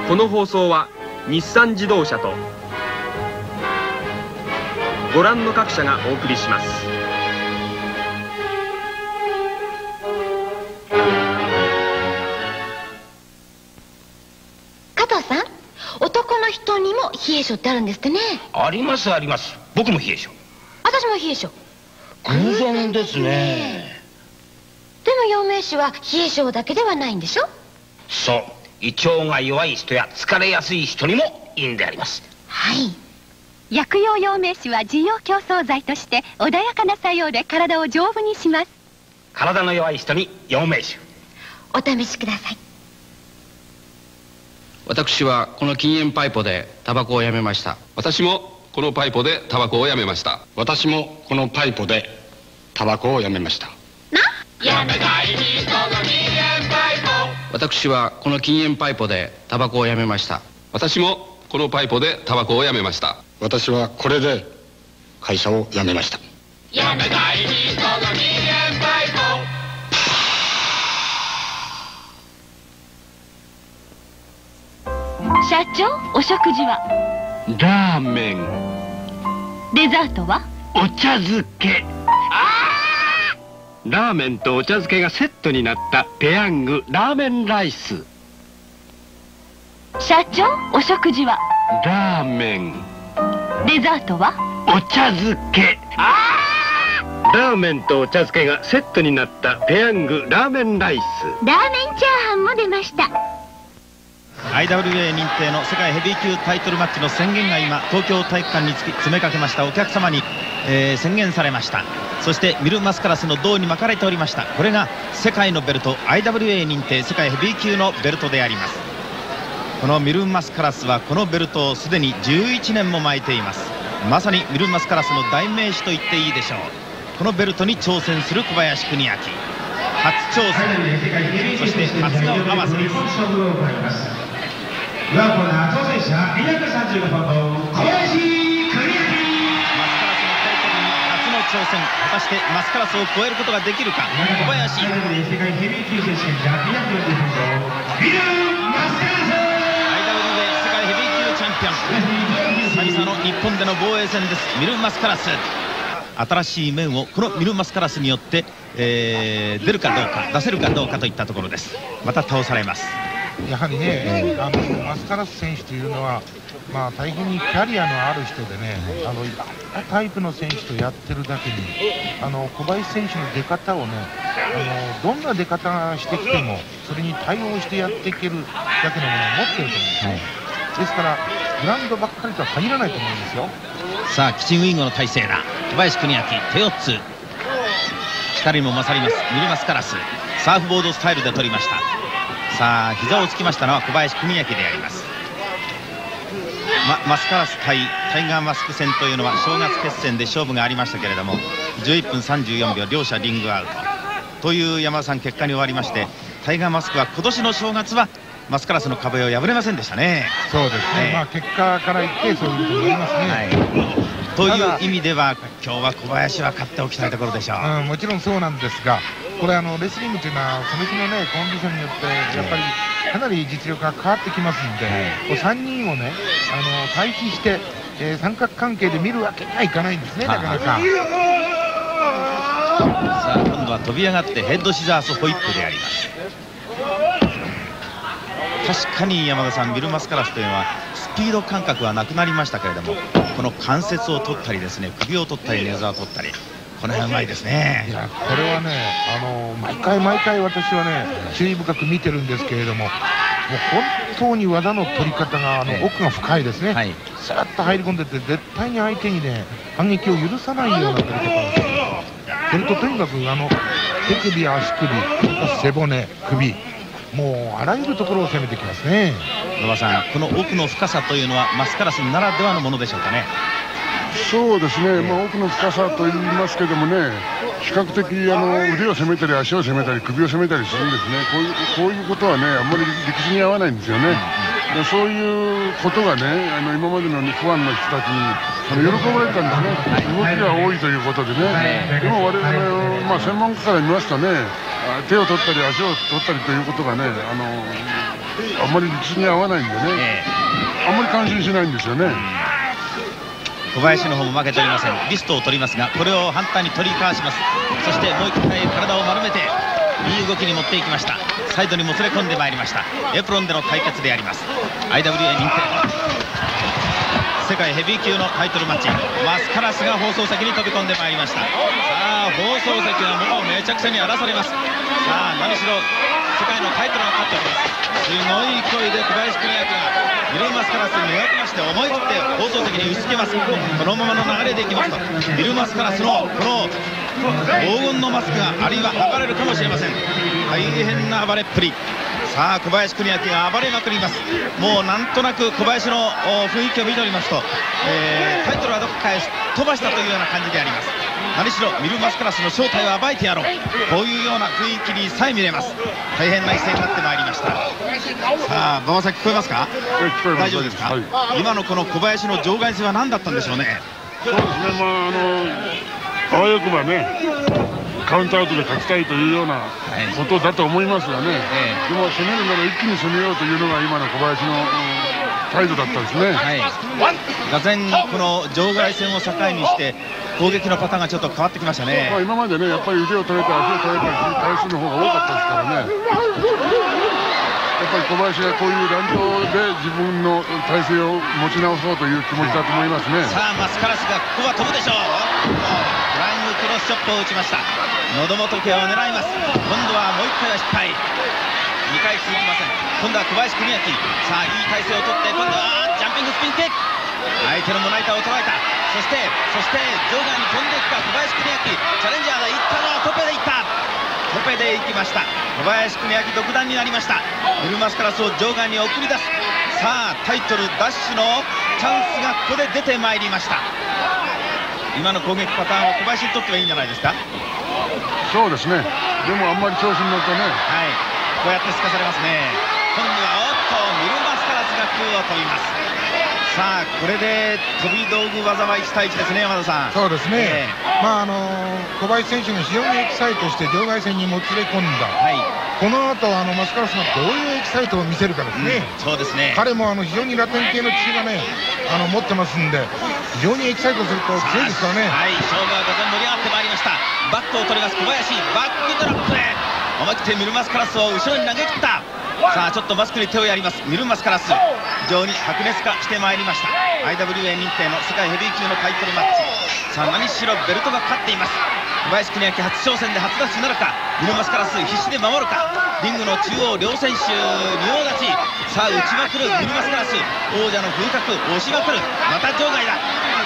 この放送は日産自動車とご覧の各社がお送りします。 加藤さん、男の人にも冷え性ってあるんですってね。 ありますあります。僕も冷え性。 私も冷え性。 偶然ですね。 でも陽明酒は冷え性だけではないんでしょ。 そう、胃腸が弱い人や疲れやすい人にもいいんであります。 はい。 薬用陽明酒は滋養強壮剤として穏やかな作用で体を丈夫にします。 体の弱い人に陽明酒。 お試しください。 私はこの禁煙パイプでタバコをやめました。 私もこのパイプでタバコをやめました。 私もこのパイプでタバコをやめました。 やめたい人の禁煙パイプ。 私はこの禁煙パイプでタバコをやめました。 私もこのパイプでタバコをやめました。 私はこれで会社を辞めました。 やめたい人の禁煙パイプ。 社長、お食事は？ ラーメン。 デザートは？ お茶漬け。ラーメンとお茶漬けがセットになったペヤングラーメンライス。 社長、お食事は？ ラーメン。 デザートは？ お茶漬け。ラーメンとお茶漬けがセットになったペヤングラーメンライス。 ラーメンチャーハンも出ました。 IWA 認定の世界ヘビー級タイトルマッチの宣言が今東京体育館に詰めかけましたお客様に、宣言されました。そしてミル・マスカラスの胴に巻かれておりました。これが世界のベルト IWA 認定世界ヘビー級のベルトであります。このミル・マスカラスはこのベルトをすでに11年も巻いています。まさにミル・マスカラスの代名詞と言っていいでしょう。このベルトに挑戦する小林邦明、初挑戦、そして初の合わせです。 ではコーナー挑戦者235番小林邦明。 マスカラスのタイトルに初の挑戦、果たしてマスカラスを超えることができるか。小林。 世界ヘビー級選手権者240番ミル・マスカラス。 IWA 世界ヘビー級チャンピオン、久々の日本での防衛戦です。ミル・マスカラス、新しい面をこのミル・マスカラスによって、出るかどうか出せるかどうかといったところです。また倒されます。 やはりね、マスカラス選手というのは、大変にキャリアのある人でね、いろんなタイプの選手とやってるだけに、小林選手の出方をね、どんな出方してきても、それに対応してやっていけるだけのものを持っていると思うんですね。ですから、グラウンドばっかりとは限らないと思うんですよ。 さあ、キチンウィングの体勢だ。小林邦明、手4つ。力にも勝ります、ミル・マスカラス。サーフボードスタイルで取りました。さあ、膝をつきましたのは小林邦明であります。マスカラス対タイガーマスク戦というのは正月決戦で勝負がありましたけれども、11分34秒両者リングアウトという山田さん結果に終わりまして、タイガーマスクは今年の正月はマスカラスの壁を破れませんでしたね。 そうですね、結果から言ってそういうことになりますね。 という意味では今日は小林は勝っておきたいところでしょう。 もちろんそうなんですが、これレスリングというのはその日のねコンディションによってやっぱりかなり実力が変わってきますんで、3人をね対比して、三角関係で見るわけにはいかないんですね、なかなか。さあ、今度は飛び上がってヘッドシザースホイップであります。確かに山田さん、ミル・マスカラスというのはスピード感覚はなくなりましたけれども、この関節を取ったりですね、首を取ったり寝技を取ったり、この辺うまいですね。 いや、これはね毎回私はね注意深く見てるんですけれども、もう本当に技の取り方が奥が深いですね。さらっと入り込んでて絶対に相手にね反撃を許さないような取り方をする。それととにかく手首、足首、背骨、首、もうあらゆるところを攻めてきますね。 野間さん、この奥の深さというのはマスカラスならではのものでしょうかね。 そうですね、奥の深さと言いますけどもね、比較的腕を攻めたり足を攻めたり首を攻めたりするんですね。こういうことはねあんまり理屈に合わないんですよね。そういうことがね今までのファンの人たちに喜ばれたんですね。動きが多いということでね。でも我々専門家から見ますとね、手を取ったり足を取ったりということがねあんまり理屈に合わないんでね、あんまり感心しないんですよね。 小林の方も負けておりません。リストを取りますが、これを反対に取り返します。そしてもう一回体を丸めていい動きに持っていきました。サイドにもつれ込んでまいりました。エプロンでの対決であります。 IWA 認定世界ヘビー級のタイトルマッチ、マスカラスが放送席に飛び込んでまいりました。さあ放送席はもうめちゃくちゃに荒らされます。さあ何しろ世界のタイトルが勝っております。すごい勢いで小林邦明がミルマスカラスにめがけまして思い切って放送席に打ちつけます。このままの流れでいきますとミルマスカラスのこの黄金のマスクがあるいは剥がれるかもしれません。大変な暴れっぷり。さあ小林邦明が暴れまくります。もうなんとなく小林の雰囲気を見ておりますと、タイトルはどこかへ飛ばしたというような感じであります。何しろミルマスカラスの正体を暴いてやろう、こういうような雰囲気にさえ見れます。大変な一戦になってまいりました。さあ馬場さん聞こえますか？大丈夫ですか？今のこの小林の場外戦は何だったんでしょうね。 そうですね、あわよくばねカウントアウトで勝ちたいというようなことだと思いますがね、でも攻めるなら一気に攻めようというのが今の小林の態度だったですね。 がぜんこの場外戦を境にして攻撃のパターンがちょっと変わってきましたね。 今までねやっぱり腕を取れた足を取れた回数の方が多かったですからね。やっぱり小林がこういう乱闘で自分の体勢を持ち直そうという気持ちだと思いますね。 さあマスカラスがここは飛ぶでしょう。フライングクロスチョップを打ちました。喉元ケアを狙います。今度はもう1回は失敗。2回続きません。今度は小林邦明。さあいい体勢をとって今度はジャンピングスピンキック。相手の胸板を捉えた。そして場外に飛んでいくか小林邦明。チャレンジャーでいったのはトペでいった。トペでいきました。小林邦明独断になりました。ミルマスカラスを場外に送り出す。さあタイトルダッシュのチャンスがここで出てまいりました。今の攻撃パターンは小林にとってはいいんじゃないですか？ そうですね。でもあんまり調子に乗ってね、 こうやってすかされますね。今度はミルマスカラスが空を飛びます。さあこれで飛び道具技は1対1ですね。山田さん。 そうですね、小林選手が非常にエキサイトして場外戦にもつれ込んだ、この後マスカラスがどういうエキサイトを見せるかですね。 そうですね。 彼も非常にラテン系の血がね持ってますんで、非常にエキサイトすると強いですからね。 勝負はがぜん盛り上がってまいりました。バックを取ります小林。バックドラップで思い切ってミルマスカラスを後ろに投げ切った。さあちょっとマスクに手をやりますミルマスカラス。非常に白熱化してまいりました。 IWA 認定の世界ヘビー級のタイトルマッチ。さあ何しろベルトがかかっています。小林邦明初挑戦で初ダッシュなるか。ミルマスカラス必死で守るか。リングの中央両選手仁王立ち。さあ打ちまくるミルマスカラス。王者の風格押しまくる。また場外だ。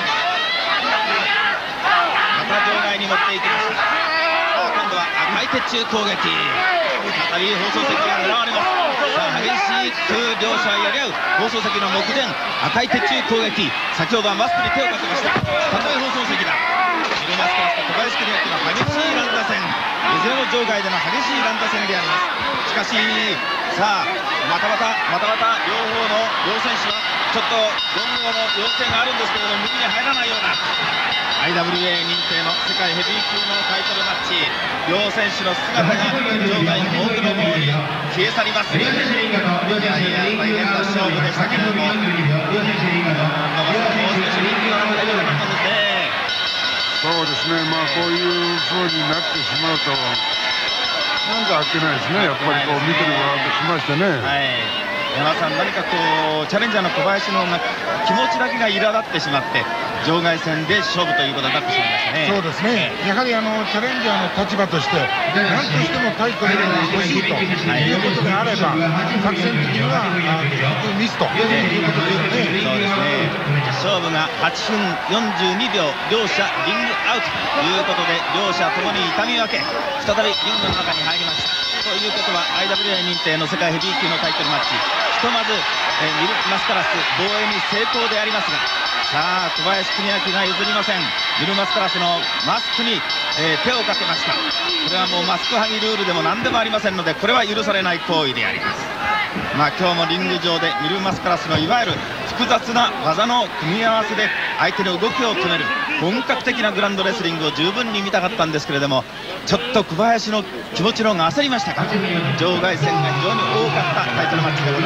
また場外に持っていきました。さあ今度は赤い鉄柱攻撃。再び放送席が狙われます。さあ激しく両者やり合う放送席の目前。赤い鉄柱攻撃。先ほどはマスクに手をかけました。再び放送席だ。ミルマスカラスと小林邦明の激しい乱打戦。いずれも場外での激しい乱打戦であります。しかしさあまた両方の両選手はちょっと4号の要請があるんですけれども右に入らないような。 IWA 認定の世界ヘビー級のタイトルマッチ。両選手の姿が場外の奥の方に消え去ります。いやいや大変な勝負でしたけれども、馬場さんもう少し人気が大丈夫だったんですね。 そうですね、こういう風になってしまうとなんかあっけないですね。やっぱりこう見てる側としましてね。 山田さん、何かこうチャレンジャーの小林の気持ちだけが苛立ってしまって場外戦で勝負ということになってしまいましたね。 そうですね、やはりチャレンジャーの立場として何としてもタイトルが欲しいということであれば作戦的には結局ミスということですよね。 そうですね。勝負が8分42秒、両者リングアウトということで両者ともに痛み分け再びリングの中に入りました。ということは IWA 認定の世界ヘビー級のタイトルマッチ、ひとまずミルマスカラス防衛に成功でありますが、さあ小林邦明が譲りません。ミルマスカラスのマスクに、手をかけました。これはもうマスク剥ぎルールでも何でもありませんので、これは許されない行為であります。今日もリング上でミルマスカラスのいわゆる複雑な技の組み合わせで相手の動きを止める本格的なグランドレスリングを十分に見たかったんですけれども、ちょっと小林の気持ちの方が焦りましたか。場外戦が非常に多かったタイトルマッチでございます。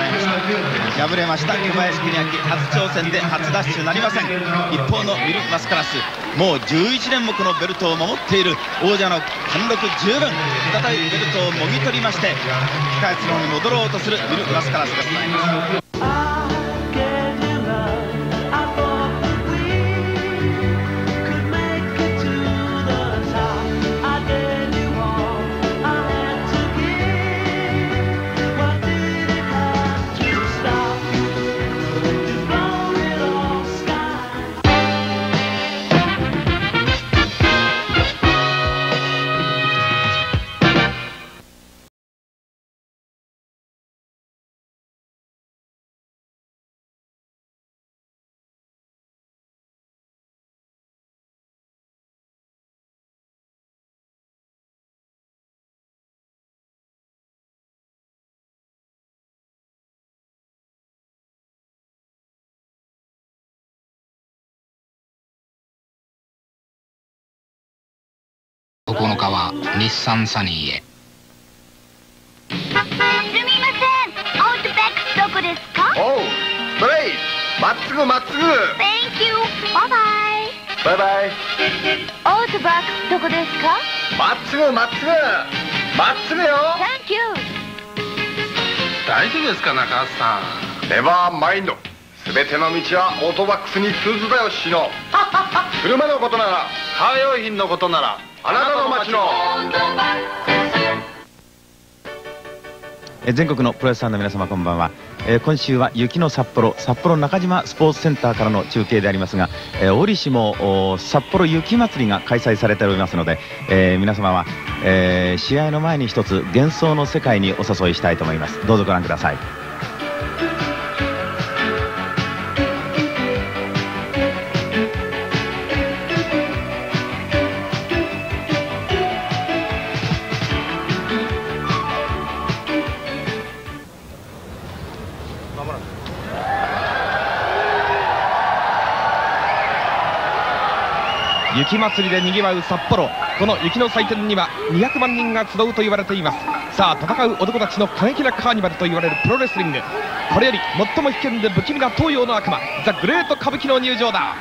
敗れました小林邦明、初挑戦で初ダッシュなりません。一方のミル・マスカラス、もう11年もこのベルトを守っている王者の貫禄十分、再びベルトをもぎ取りまして控え室の方に戻ろうとするミル・マスカラスです。 9日は日産サニーへ。 すみません、オートバックスどこですか？ おう、ストレイト、まっすぐまっすぐ。 Thank you、バイバイ。 バイバイ。 オートバックスどこですか？ まっすぐまっすぐまっすぐよ。 Thank you。 大丈夫ですか、中橋さん。 ネバーマインド。全ての道はオートバックスに通ずだよ、シノ。車のことなら、カー用品のことなら、あなたの街の全国のプロレスファンの皆様、こんばんは。今週は雪の札幌中島スポーツセンターからの中継でありますが、折しも札幌雪まつりが開催されておりますので、皆様は、試合の前に一つ幻想の世界にお誘いしたいと思います。どうぞご覧ください。 雪まつりでにぎわう札幌、この雪の祭典には200万人が集うと言われています。さあ、戦う男たちの過激なカーニバルと言われるプロレスリング、これより最も危険で不気味な東洋の悪魔、ザ・グレート歌舞伎の入場だ。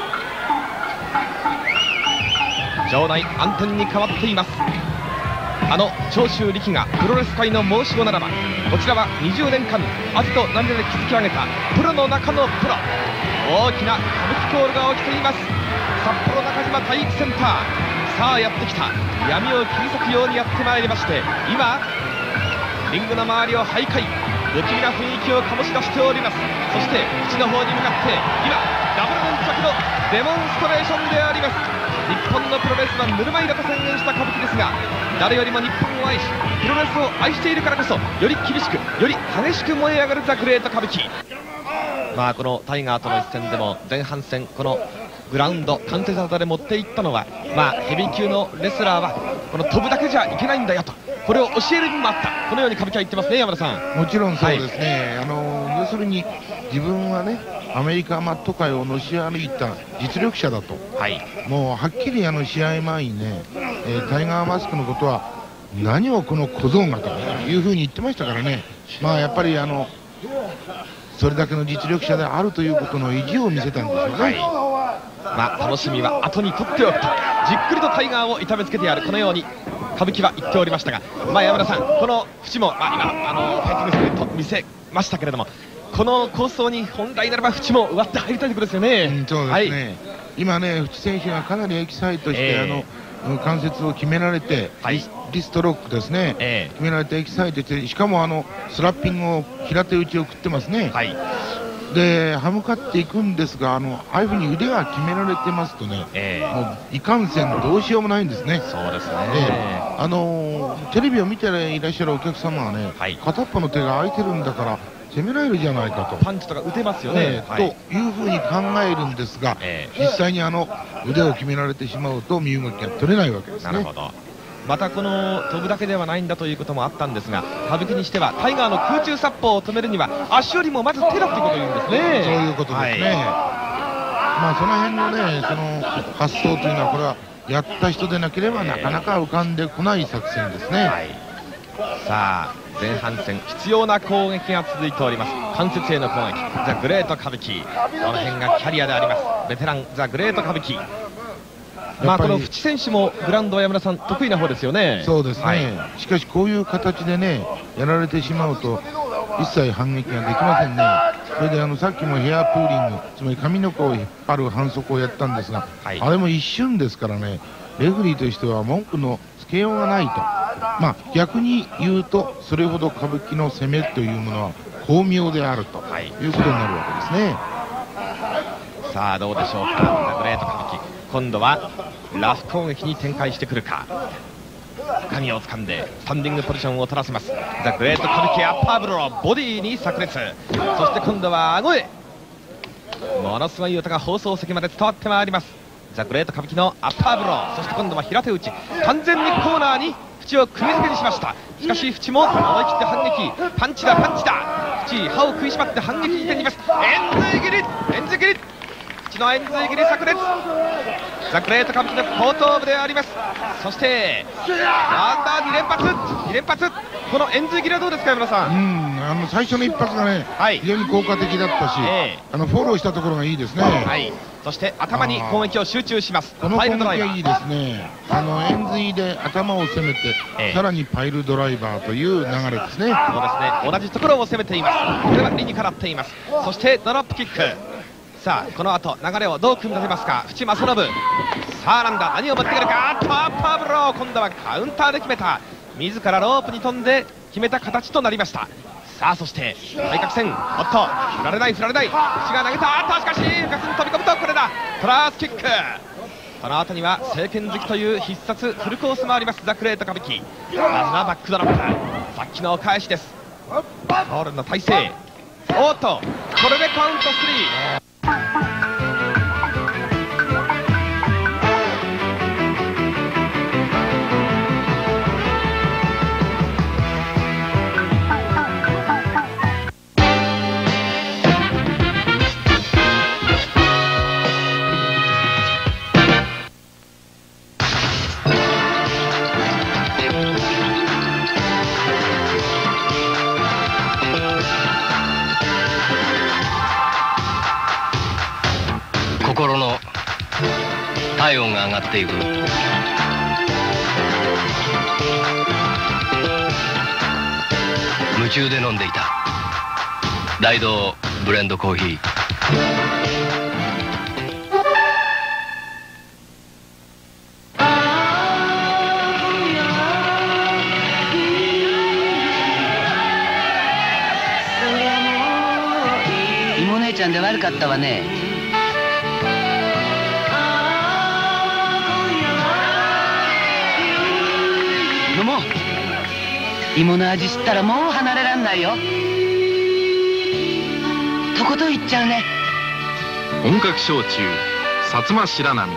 場内暗転に変わっています。あの長州力がプロレス界の申し子ならば、こちらは20年間汗と涙で築き上げたプロの中のプロ。大きな歌舞伎コールが起きています。札幌中島体育センター、さあやってきた。闇を切り裂くようにやってまいりまして、今リングの周りを徘徊、不気味な雰囲気を醸し出しております。そして口の方に向かって今ダブルヌンチャクのデモンストレーションであります。日本のプロレスはぬるま湯だと宣言した歌舞伎ですが、誰よりも日本を愛しプロレスを愛しているからこそ、より厳しくより激しく燃え上がるザ・グレート歌舞伎。まあこのタイガーとの一戦でも前半戦、このグラウンド関節技で持っていったのは、まあヘビー級のレスラーはこの飛ぶだけじゃいけないんだよと、これを教える意味もあった、このように歌舞伎は言ってますね、山田さん。 もちろんそうですね、要するに自分はね、アメリカマット界をのし歩いた実力者だと、もうはっきり試合前にね、タイガーマスクのことは何をこの小僧がというふうに言ってましたからね、まあやっぱりそれだけの実力者であるということの意地を見せたんですよね。 まあ楽しみは後に取っておくと、じっくりとタイガーを痛めつけてやる、このように歌舞伎は言っておりましたが、まあ山田さん、この淵も、まあ、今ファイティングスピリット見せましたけれども、この構想に本来ならば淵も割って入りたいところですよね。 そうですね、今ね、淵選手がかなりエキサイトして、関節を決められて、リストロックですね、決められてエキサイトして、しかもスラッピングを平手打ちを食ってますね。で歯向かっていくんですが、ああいうふうに腕が決められてますとね、もういかんせんどうしようもないんですね。 そうですね、 テレビを見ていらっしゃるお客様はね、片っぽの手が空いてるんだから攻められるじゃないかと、 パンチとか打てますよね、 というふうに考えるんですが、実際に腕を決められてしまうと身動きが取れないわけですね。 なるほど。またこの飛ぶだけではないんだということもあったんですが、歌舞伎にしてはタイガーの空中殺法を止めるには足よりもまず手だということを言うんですね。 そういうことですね。まあその辺のね、その発想というのは、これはやった人でなければなかなか浮かんでこない作戦ですね。 さあ前半戦必要な攻撃が続いております。関節への攻撃、ザ・グレート歌舞伎、この辺がキャリアであります。ベテランザ・グレート歌舞伎。この淵選手もグラウンドは山田さん得意な方ですよね。 そうですね、しかしこういう形でねやられてしまうと一切反撃ができませんね。それでさっきもヘアプーリング、つまり髪の毛を引っ張る反則をやったんですが、あれも一瞬ですからね、レフェリーとしては文句のつけようがないと。逆に言うとそれほど歌舞伎の攻めというものは巧妙であるということになるわけですね。 さあどうでしょうか。ザ・グレート歌舞伎、今度はラフ攻撃に展開してくるか。髪を掴んでスタンディングポジションを取らせます。ザ・グレート歌舞伎、アッパーブロー、ボディに炸裂、そして今度は顎へ。ものすごい音が放送席まで伝わってまいります。ザ・グレート歌舞伎のアッパーブロー、そして今度は平手打ち、完全にコーナーに縁を釘付けにしました。しかし縁も思い切って反撃、パンチだパンチだ、縁歯を食いしばって反撃に転じます。円髄切り、円髄切り、縁の円髄切り炸裂、ザ・グレート歌舞伎の後頭部であります。そしてなんだ2連発、2連発、この円髄切りはどうですか山田さん。 最初の一発がね、非常に効果的だったし、フォローしたところがいいですね。 そして頭に攻撃を集中します。 この攻撃はいいですね。円髄で頭を攻めて、さらにパイルドライバーという流れですね。 そうですね、同じところを攻めています。これは理にかなっています。そしてドロップキック。さあこの後流れをどう組み立てますか淵正信。さあなんだ、何を持ってくるか。アッパーブロー、今度はカウンターで決めた。自らロープに飛んで決めた形となりました。さあそして対角線、おっと振られない振られない、淵が投げた。しかし深く飛び込むとこれだ、トラースキック。この後には正拳突きという必殺フルコースもあります。ザ・グレート歌舞伎。まずはバックドロップ、さっきのお返しです。ホールの体勢、おっとこれでカウント3。 心の体温が上がっていく。夢中で飲んでいた大道ブレンドコーヒー。 妹姉ちゃんで悪かったわね。飲もう。芋の味知ったらもう離れらんないよ。とことんいっちゃうね。 本格焼酎薩摩白波。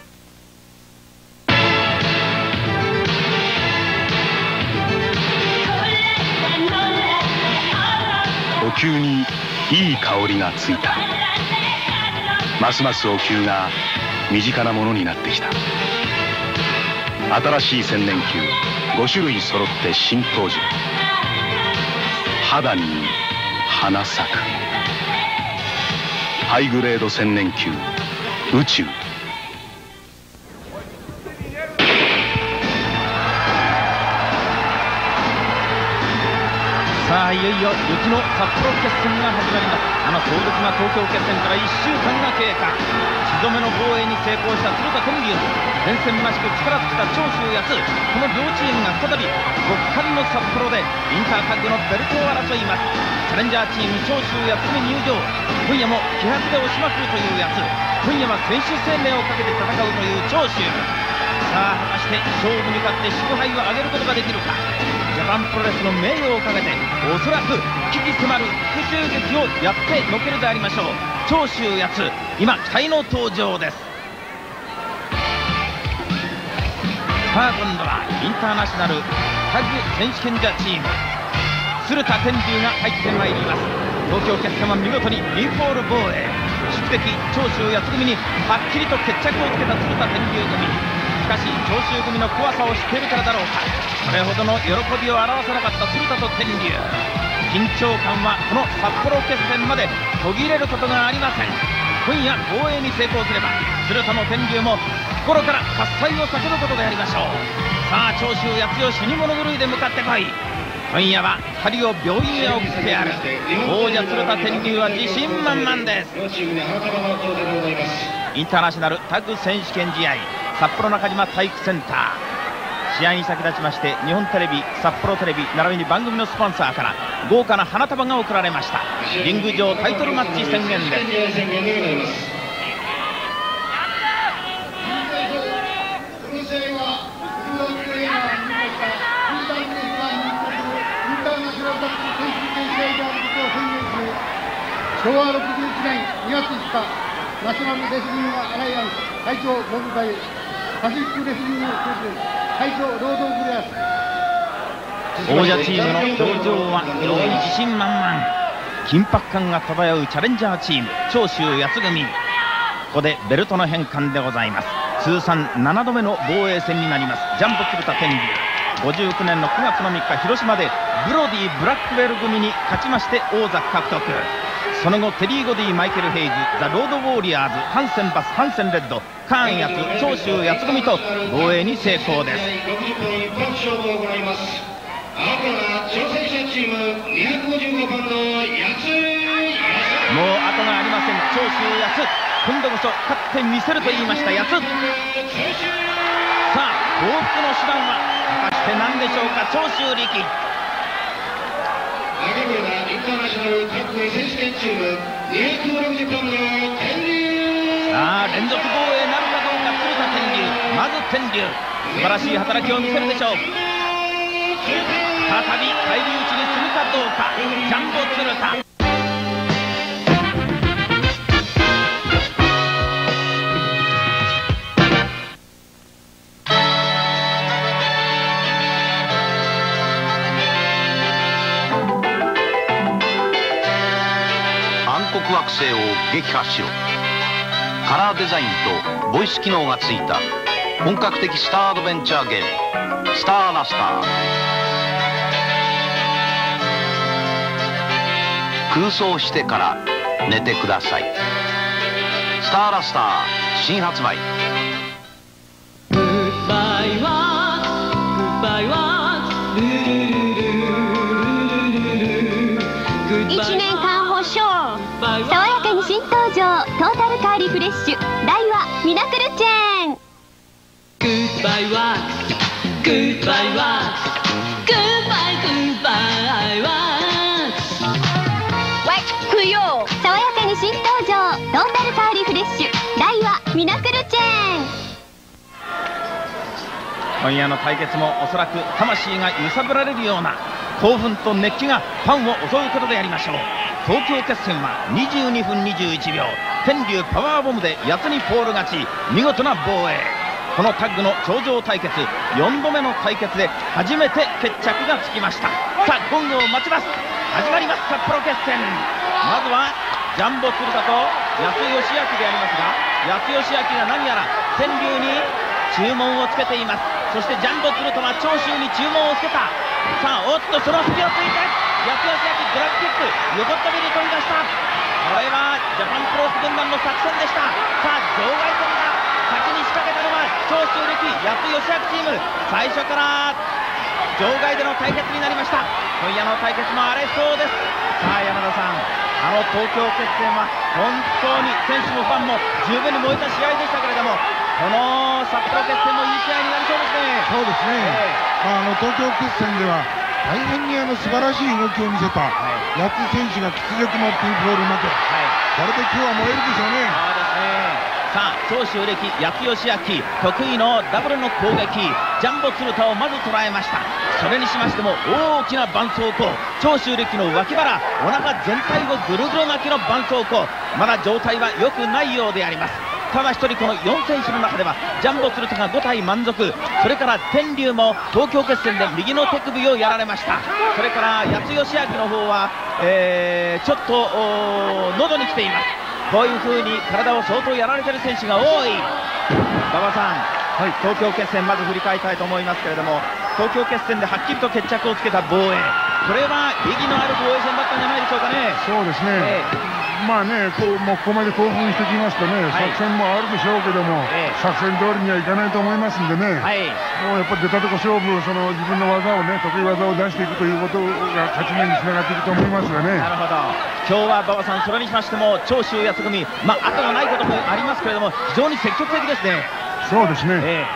お灸にいい香りがついた。ますますお灸が身近なものになってきた。新しい千年灸5種類揃って新登場。肌に花咲くハイグレード千年灸宇宙。 さあいよいよ雪の札幌決戦が始まります。壮絶な東京決戦から1週間が経過。血染めの防衛に成功した鶴田天竜と前線ましく力尽きた長州康、この両チームが再び極寒の札幌でインタータッグのベルトを争います。チャレンジャーチーム長州康に入場。今夜も気迫で押しまくるという康、今夜は選手生命をかけて戦うという長州。さあ果たして勝負に勝って祝杯を挙げることができるか。ジャパンプロレスの名誉をかけておそらく危機迫る復讐劇をやってのけるでありましょう。長州康、今期待の登場です。さあ今度はインターナショナルタッグ選手権者チーム鶴田天竜が入ってまいります。東京決戦は見事にリーフォール防衛、宿敵長州康組にはっきりと決着をつけた鶴田天竜組。しかし長州組の怖さを知っているからだろうか、 それほどの喜びを表さなかった鶴田と天竜。緊張感はこの札幌決戦まで途切れることがありません。今夜防衛に成功すれば鶴田も天竜も心から喝采を叫ぶことでありましょう。さあ長州八代死に物狂いで向かってこい。今夜は2人を病院へ送ってやる。王者鶴田天竜は自信満々です。インターナショナルタッグ選手権試合、札幌中島体育センター。試合に先立ちまして日本テレビ、札幌テレビ並びに番組のスポンサーから豪華な花束が贈られました。リング上タイトルマッチ宣言です。 昭和61年2月5日、ナショナルレスリングアライアンス会長ボブ会、パシフィックレスリングプレゼンツ会長ロードグレアス。 王者チームの表情は自信満々。緊迫感が漂うチャレンジャーチーム長州八つ組。ここでベルトの返還でございます。通算7度目の防衛戦になります。ジャンボ鶴田天竜。59年の9月の3日広島でブロディ・ブラックベル組に勝ちまして王座獲得。その後テリー・ゴディ、マイケル・ヘイズ、ザ・ロード・ウォーリアーズ、ハンセン・バス、ハンセン・レッド、カーン・ヤツ、長州八つ組と防衛に成功です。もう後がありません。長州八つ、今度こそ勝ってみせると言いました八つ。さあ報復の手段は果たして何でしょうか。長州力。 インターナショナルタッグ選手権チーム260ポンド天竜。 さあ連続防衛なるかどうか。鶴田天竜、まず天竜素晴らしい働きを見せるでしょう。再び返り討ちにするかどうか。ジャンボ鶴田。 惑星を撃破しろ。カラーデザインとボイス機能がついた本格的スターアドベンチャーゲーム、スターラスター。空想してから寝てください。スターラスター新発売。 グッバイワーク、グッバイワーク、ルルルルルルルルル。 1年間保証、爽やかに新登場、トータルカーリフレッシュ大和ミラクルチェーン。 グッバイワーク、グッバイワーク、グッバイグッバイワーク。 わい不要、爽やかに新登場、トータルカーリフレッシュ大和ミラクルチェーン。 今夜の対決もおそらく魂が揺さぶられるような興奮と熱気がファンを襲うことでありましょう。東京決戦は22分21秒、天竜パワーボムで八つにポール勝ち、見事な防衛。このタッグの頂上対決、4度目の対決で初めて決着がつきました。さあゴングを待ちます。始まります札幌決戦。まずはジャンボ鶴田と八津義明でありますが、八津義明が何やら天竜に注文をつけています。そしてジャンボ鶴田は長州に注文をつけた。さあおっとその隙をついて八津義明ドラッグキック、横っ飛びで飛び出した。これはジャパンプロレス軍団の作戦でした。さあ場外戦だ。先に仕掛けたのは長州力、八津義明チーム。最初から場外での対決になりました。今夜の対決も荒れそうです。さあ山田さん、東京決戦は本当に選手もファンも十分に燃えた試合でしたけれども、この札幌決戦もいい試合になりそうですね。 そうですね、東京決戦では大変に素晴らしい動きを見せた八津選手が屈辱のピンフォール負け、これで今日は燃えるでしょうね。 そうですね。さあ長州力、八津義明得意のダブルの攻撃、ジャンボ鶴田をまず捉えました。それにしましても大きな絆創膏、長州力の脇腹、お腹全体をぐるぐる巻きの絆創膏、まだ状態は良くないようであります。ただ一人この4選手の中ではジャンボ鶴田が5体満足、それから天竜も東京決戦で右の手首をやられました。それから八津義明の方は、ちょっと喉に来ています。こういう風に体を相当やられている選手が多い。馬場さん、東京決戦まず振り返りたいと思いますけれども、 東京決戦ではっきりと決着をつけた防衛、これは意義のある防衛戦だったんじゃないでしょうかね。 そうですね、まあね、もうここまで興奮してきますとね、作戦もあるでしょうけども、作戦通りにはいかないと思いますんでね、もうやっぱり出たとこ勝負、自分の技をね、得意技を出していくということが勝ち目につながっていくと思いますがね。 なるほど、今日は馬場さん、それにしましても長州康組、後がないこともありますけれども、非常に積極的ですね。 そうですね、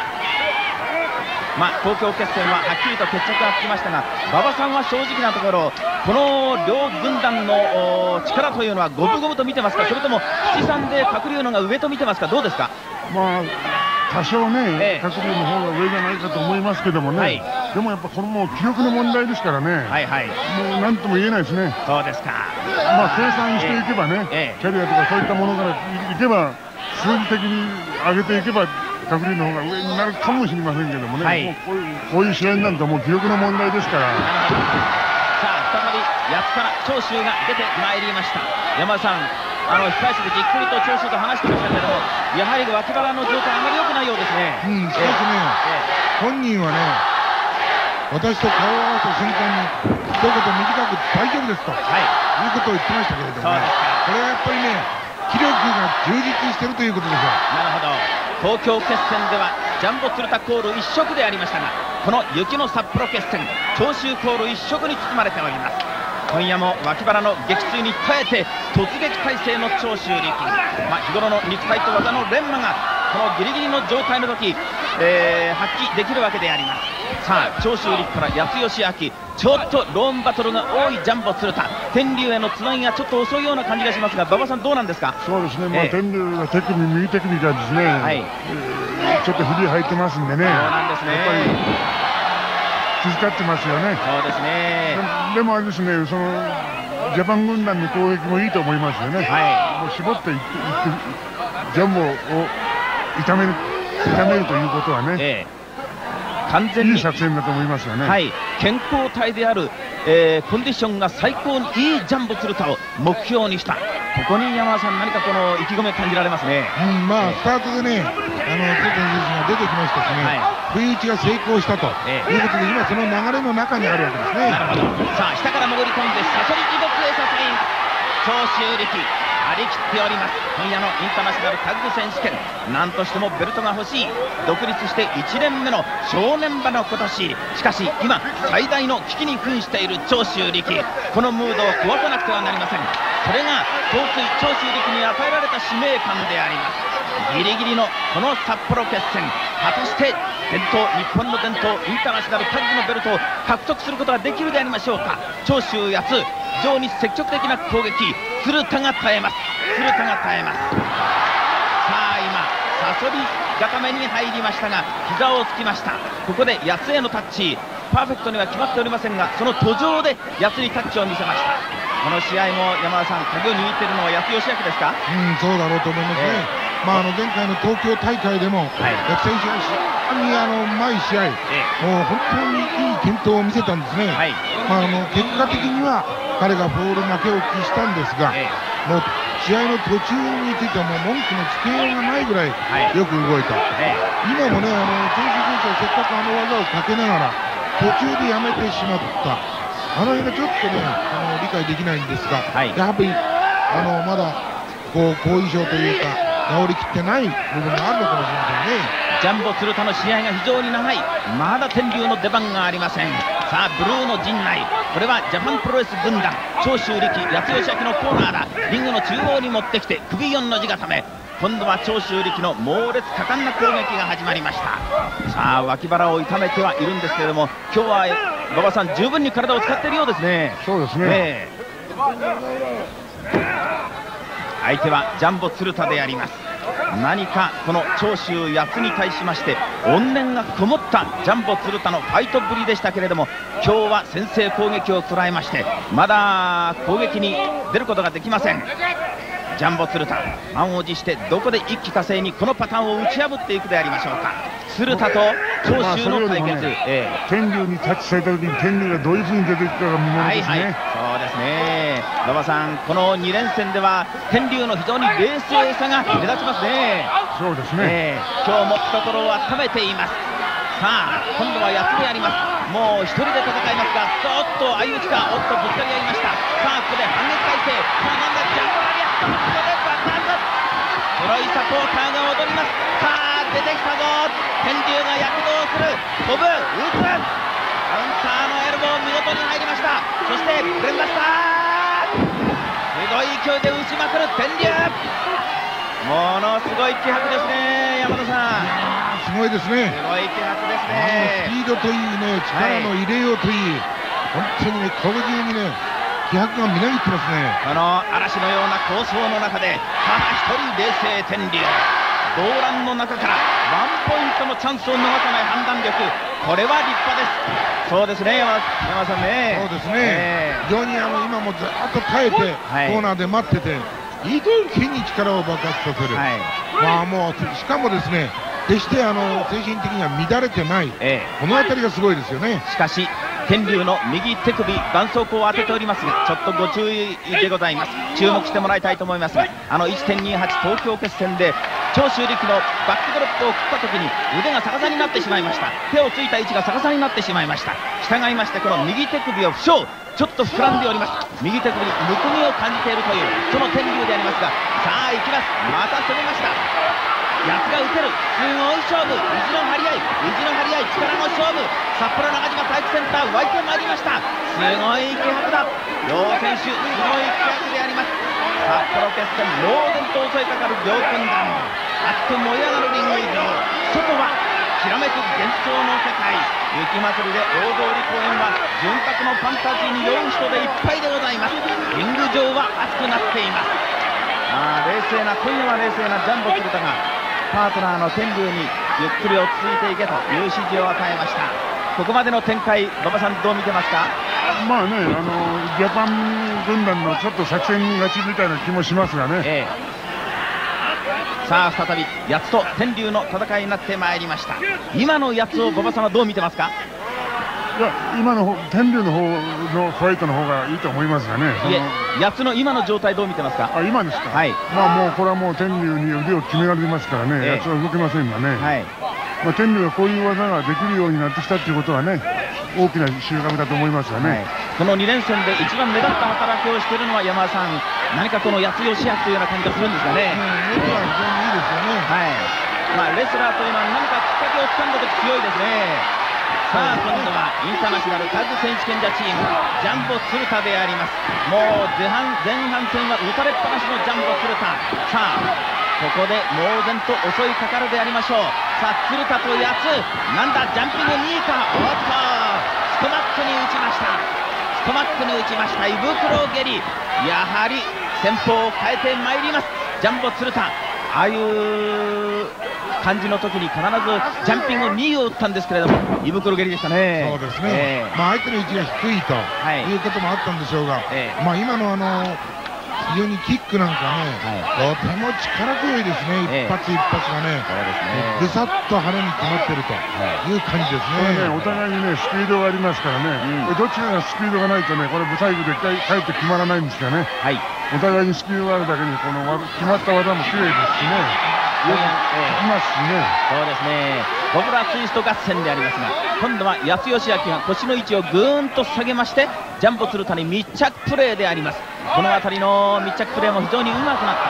東京決戦ははっきりと決着がつきましたが、馬場さんは正直なところ、この両軍団の力というのは五分五分と見てますか、それとも七三で鶴竜のが上と見てますか、どうですか。 多少ね、鶴竜の方が上じゃないかと思いますけどもね、でもやっぱこれもう気力の問題ですからね、もう何とも言えないですね。 そうですか。 計算していけばね、キャリアとかそういったものからいけば、数字的に上げていけば、鶴竜の方が上になるかもしれませんけどもね、もうこういう試合になるともう気力の問題ですから。 さあ再び八つから長州が出てまいりました。山田さん、控え室でじっくりと長州と話してましたけれども、やはり脇腹の状態あまり良くないようですね。 しかしね、本人はね、私と顔を合わせた瞬間に一言短く大丈夫ですと、いうことを言ってましたけれどもね、これはやっぱりね、気力が充実してるということでしょう。 なるほど、東京決戦ではジャンボ鶴田コール一色でありましたが、この雪の札幌決戦、長州コール一色に包まれております。今夜も脇腹の激痛に耐えて突撃態勢の長州力、日頃の肉体と技の連磨がこのギリギリの状態の時、発揮できるわけであります。さあ長州力から八吉明、ちょっとローンバトルが多いジャンボ鶴田、天竜へのつなぎがちょっと遅いような感じがしますが、馬場さんどうなんですか。 そうですね、天竜が手首、右手首がですね、ちょっと振り入ってますんでね、 そうなんですね、 やっぱり気遣ってますよね。 そうですね。 でもあれですね、ジャパン軍団の攻撃もいいと思いますよね。もう絞っていってジャンボを痛めるということはね、完全にいい作戦だと思いますよね。健康体である、コンディションが最高にいいジャンボ鶴田を目標にした、ここに山田さん、何かこの意気込みを感じられますね。 スタートでね、鶴田選手が出てきましたしね、不意打ちが成功したということで、今その流れの中にあるわけですね。 なるほど。さあ下から潜り込んでサソリ地獄へサソリン、長州力張り切っております。今夜のインターナショナルタッグ選手権、何としてもベルトが欲しい、独立して1年目の正念場の今年、しかし今最大の危機に瀕している長州力、このムードを壊さなくてはなりません。それが東水長州力に与えられた使命感であります。ギリギリのこの札幌決戦、果たして日本の伝統インターナショナルタッグのベルトを獲得することができるでありましょうか。長州八つ、非常に積極的な攻撃、鶴田が耐えます。鶴田が耐えます。さあ今サソリ固めに入りましたが膝をつきました。ここで八つへのタッチ、パーフェクトには決まっておりませんが、その途上で八つにタッチを見せました。この試合も山田さん、鍵を握っているのは八つ義明ですか。 そうだろうと思いますね。前回の東京大会でも、八つ選手は非常にうまい試合、もう本当にいい健闘を見せたんですね。結果的には彼がボール負けを喫したんですが、もう試合の途中についてはもう文句のつけようがないぐらいよく動いた。今もね、長州選手はせっかく技をかけながら途中でやめてしまった、辺がちょっとね理解できないんですが、やはりまだ後遺症というか治りきってない部分があるのかもしれませんね。 ジャンボ鶴田の試合が非常に長い、まだ天竜の出番がありません。さあブルーの陣内、これはジャパンプロレス軍団、長州力、八つ義明のコーナーだ。リングの中央に持ってきて首4の字固め、今度は長州力の猛烈果敢な攻撃が始まりました。さあ脇腹を痛めてはいるんですけれども、今日は馬場さん十分に体を使っているようですね。 そうですね。 相手はジャンボ鶴田であります。何かこの長州八つに対しまして怨念がこもったジャンボ鶴田のファイトぶりでしたけれども、今日は先制攻撃を捉えましてまだ攻撃に出ることができません。ジャンボ鶴田、満を持してどこで一気呵成にこのパターンを打ち破っていくでありましょうか。鶴田と長州の対決、 天竜にタッチされた時に天竜がどういうふうに出ていくかが見ものですね。 そうですね。馬場さん、この2連戦では天竜の非常に冷静さが目立ちますね。 そうですね。 今日も懐を温めています。 さあ今度は8つであります。もう1人で戦いますが、おっと相打ちか、おっとぶつかり合いました。さあここで反撃態勢、さあなんだジャンプラリアット、ここで爆発、黒いサポーターが踊ります。さあ出てきたぞ、天竜が躍動する、飛ぶ、打つ、カウンターのエルボー見事に入りました。そしてブレンバスター、すごい勢いで打ちまくる天竜、ものすごい気迫ですね、山田さん。 すごいですね。 すごい気迫ですね。 スピードといいね、力の入れようといい、本当にね、顔中にね、気迫がみなぎってますね。 この嵐のような構想の中で、ただ一人冷静天竜、動乱の中からワンポイントのチャンスを逃さない判断力、これは立派です。そうですね、山田さんね。 そうですね、非常に今もずっと耐えて、コーナーで待ってて、一気に力を爆発させる、まあもうしかもですね、決して精神的には乱れてない、この辺りがすごいですよね。 しかし天竜の右手首、絆創膏を当てておりますが、ちょっとご注意でございます。注目してもらいたいと思いますが、1.28 東京決戦で長州力のバックドロップを食った時に腕が逆さになってしまいました。手をついた位置が逆さになってしまいました。従いましてこの右手首を負傷、ちょっと膨らんでおります。右手首にむくみを感じているというその天竜でありますが、さあ行きます。また攻めました。やつが打てる、すごい勝負、意地の張り合い、意地の張り合い、力の勝負、札幌中島体育センター湧いてまいりました。すごい気迫だ、両選手すごい気迫であります。札幌決戦、猛然と襲いかかる両軍団、熱く燃え上がるリング以上、外はきらめく幻想の世界、雪祭りで大通公園は純白のファンタジーに酔う人でいっぱいでございます。リング上は熱くなっています。冷静な、今夜は冷静なジャンボ鶴田がパートナーの天竜にゆっくり落ち着いていけという指示を与えました。ここまでの展開、馬場さんどう見てますか？ まあね、ジャパン軍団のちょっと作戦勝ちみたいな気もしますがね、 さあ再び八つと天竜の戦いになってまいりました。今の八つを馬場さんはどう見てますか？ いや、今の天竜の方のファイトの方がいいと思いますがね。 いえ、八つの今の状態どう見てますか？ 今ですか。まあもうこれはもう天竜に腕を決められてますからね、八つは動けませんがね。まあ天竜がこういう技ができるようになってきたということはね、大きな収穫だと思いますがね。 この2連戦で一番目立った働きをしているのは山田さん、何かこの八つ義明というような感じがするんですかね。 非常にいいですよね。 まあレスラーというのは何かきっかけをつかんだとき強いですね。さあ今度はインターナショナルタッグ選手権者チームジャンボ鶴田であります。もう前半戦は打たれっぱなしのジャンボ鶴田。さあここで猛然と襲いかかるでありましょう。さあ鶴田と八つ、なんだジャンピング2位か、おっとストマックに打ちました。ストマックに打ちました。胃袋蹴り、やはり戦法を変えてまいりますジャンボ鶴田。ああいう感じの時に必ずジャンピング2位を打ったんですけれども、胃袋蹴りでしたね。 そうですね、まあ相手の位置が低いということもあったんでしょうが、まあ今の非常にキックなんかね、とても力強いですね。一発一発がね、ぐさっと腹に詰まってるという感じですね。 お互いにねスピードがありますからね、どちらがスピードがないとね、これ最後でかえって決まらないんですがね、お互いにスピードがあるだけにこの決まった技も綺麗ですしね、よくいますしね。 そうですね、コブラツイスト合戦でありますが、今度は八つ義明が腰の位置をぐーんと下げまして、ジャンボ鶴田に密着プレーであります。この辺りの密着プレーも非常にうまくなった。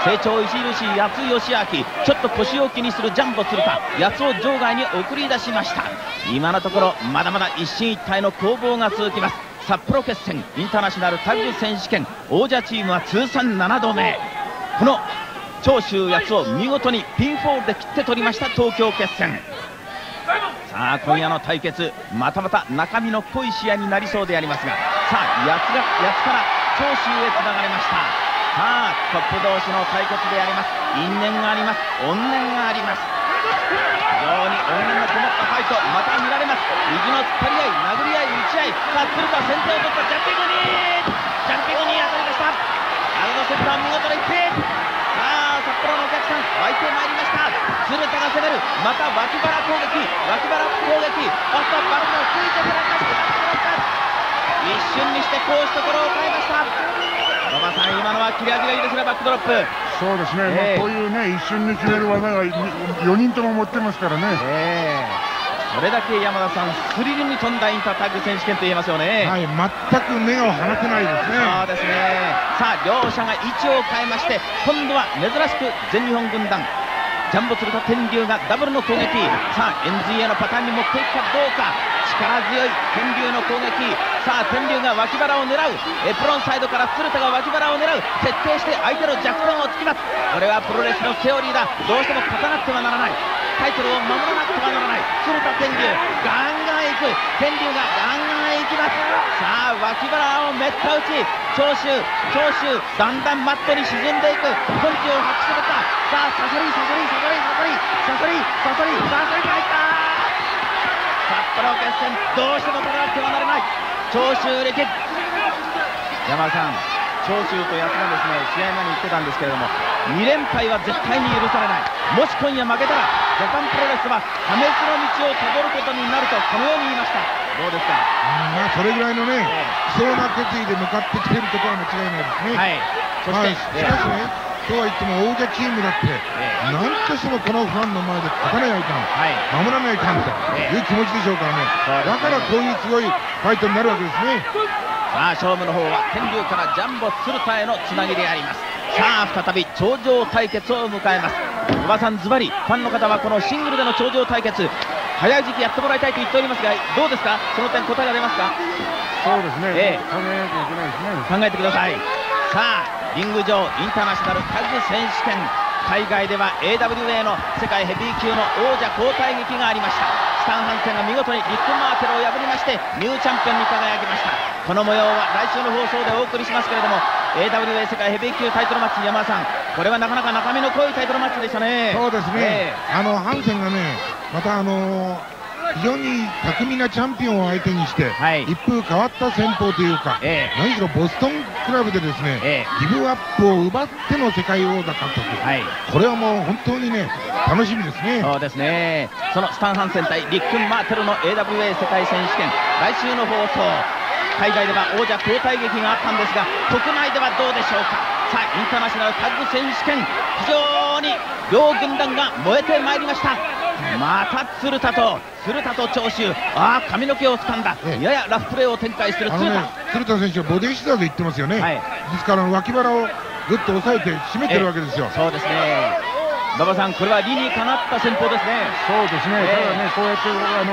成長著しい八つ義明、ちょっと腰を気にするジャンボ鶴田、八つを場外に送り出しました。今のところまだまだ一進一退の攻防が続きます。札幌決戦インターナショナルタッグ選手権王者チームは通算7度目。この長州八つを見事にピンフォールで切って取りました東京決戦。さあ今夜の対決、またまた中身の濃い試合になりそうでありますが、さあ八つから長州へつながれました。さあトップ同士の対決であります。因縁があります、怨念があります。非常に怨念のこもったファイト、また見られます。意地の突っ張り合い、殴り合い、打ち合い。さあ鶴田先手を取った。ジャンピングに当たりました。アウトセンター見事な一平。さあ札幌のお客さん湧いてまいりました。鶴田が攻める、また脇腹攻撃、あっとバルもついてからかして一瞬にして攻守ところを変えました。馬場さん、今のは切れ味がいいですね、バックドロップ。 そうですね、こういうね一瞬に決める技が4人とも持ってますからね。 それだけ山田さんスリルに富んだインタータッグ選手権と言えますよね。 はい、全く目を離せないですね。 そうですね。さあ両者が位置を変えまして、今度は珍しく全日本軍団ジャンボ鶴田天竜がダブルの攻撃。さあ NGA のパターンに持っていくかどうか。力強い天竜の攻撃。さあ天竜が脇腹を狙う。エプロンサイドから鶴田が脇腹を狙う。徹底して相手の弱点を突きます。これはプロレスのセオリーだ。どうしても勝たなくてはならない。タイトルを守らなくてはならない。鶴田天竜ガンガンいく。天竜がガンガンいきます。さあ脇腹をめった打ち。長州だんだんマットに沈んでいく。根気を発揮するか。さあサソリが入った。札幌決戦どうしても取らなくてはならない。長州力。山田さん、長州と安がですね試合前に言ってたんですけれども、2連敗は絶対に許されない。もし今夜負けたらジャパンプロレスは破滅の道をたどることになるとこのように言いました。どうですか。 まあそれぐらいのね貴重な決意で向かってきていることは間違いないですね。 はい。そして、 しかしね、とは言っても王者チームだって、なんとしてもこのファンの前で勝たないかん、守らないかんという気持ちでしょうからね。だからこういうすごいファイトになるわけですね。 さあ勝負の方は天竜からジャンボ鶴田へのつなぎであります。さあ再び頂上対決を迎えます。おばさんズバリファンの方はこのシングルでの頂上対決早い時期やってもらいたいと言っておりますが、どうですか、その点答えが出ますか。 そうですね、考えなきゃいけないですね。 考えてください。さあリング上インターナショナルタッグ選手権、海外では AWA の世界ヘビー級の王者交代劇がありました。スタン・ハンセンが見事にリック・マーテルを破りましてニューチャンピオンに輝きました。この模様は来週の放送でお送りしますけれども、 AWA 世界ヘビー級タイトルマッチ、山田さん、これはなかなか中身の濃いタイトルマッチでしたね。 そうですね、ハンセンがねまた非常に巧みなチャンピオンを相手にして、一風変わった戦法というか、何しろボストンクラブでですね、ギブアップを奪っての世界王座獲得、これはもう本当にね楽しみですね。 そうですね。そのスタン・ハンセン対リック・マーテルの AWA 世界選手権、来週の放送、海外では王者交代劇があったんですが、国内ではどうでしょうか。さあインターナショナルタッグ選手権、非常に両軍団が燃えてまいりました。また鶴田と長州、髪の毛を掴んだ、ややラフプレーを展開する鶴田。 鶴田選手はボディシザーで言ってますよね。ですから脇腹をぐっと押さえて締めてるわけですよ。 そうですね。馬場さん、これは理にかなった戦法ですね。 そうですね。ただね、こうやって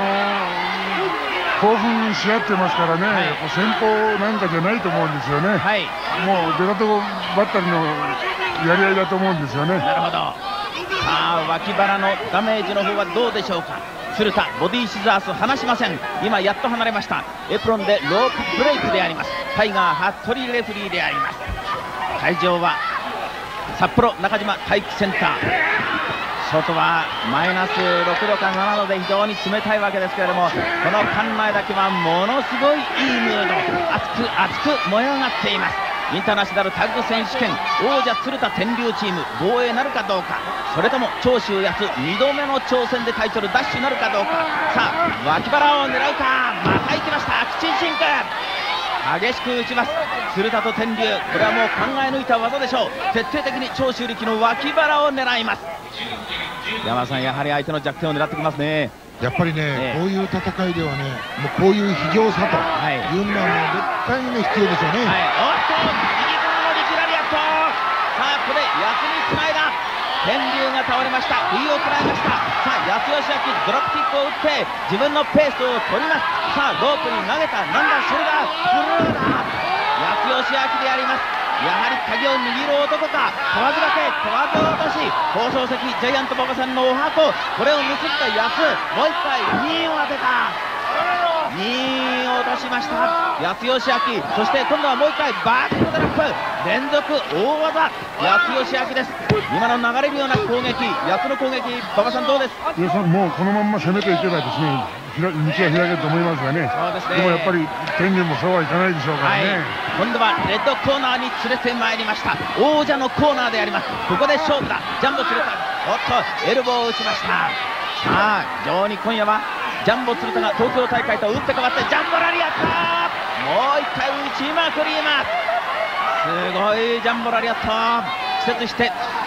興奮し合ってますからね、戦法なんかじゃないと思うんですよね。もう出たとこばったりのやり合いだと思うんですよね。 なるほど。さあ脇腹のダメージの方はどうでしょうか。鶴田ボディシザース離しません。今やっと離れました。エプロンでロープブレイクであります。タイガー服部レフリーであります。会場は札幌中島体育センター、外はマイナス6度か7度で非常に冷たいわけですけれども、この館内だけはものすごいいいムード、熱く燃え上がっています。インターナショナルタッグ選手権、王者鶴田天竜チーム防衛なるかどうか、それとも長州康2度目の挑戦でタイトルダッシュなるかどうか。さあ脇腹を狙うか、また行きました。アクチンシンク激しく打ちます。鶴田と天竜、これはもう考え抜いた技でしょう。徹底的に長州力の脇腹を狙います。山田さん、やはり相手の弱点を狙ってきますね。 やっぱりね、こういう戦いではね、もうこういう非常さというのはもう絶対にね必要ですよね。 おっと右からのリキラリアット、さあここで安につないだ。天竜が倒れました。不意を食らいました。さあ安吉明ドロップキックを打って自分のペースを取ります。さあロープに投げた、なんだそれだ、ブルーだ。安吉明であります。やはり鍵を握る男か。河津だけ河津落とし、放送席ジャイアント馬場さんのお箱、これを結った安、もう一回2を当てた。2を落としました安吉明。そして今度はもう一回バックドロップ、連続大技安吉明です。今の流れるような攻撃、安の攻撃、馬場さんどうです。 もうこのまんま攻めていけばですね、道は開けると思いますがね。でもやっぱり天竜もそうはいかないでしょうからね。 今度はレッドコーナーに連れてまいりました。王者のコーナーであります。ここで勝負だ。ジャンボ鶴田、おっとエルボーを打ちました。さあ非常に今夜はジャンボ鶴田が東京大会と打って変わってジャンボラリアット、もう一回打ちまくります。すごいジャンボラリアット。季節して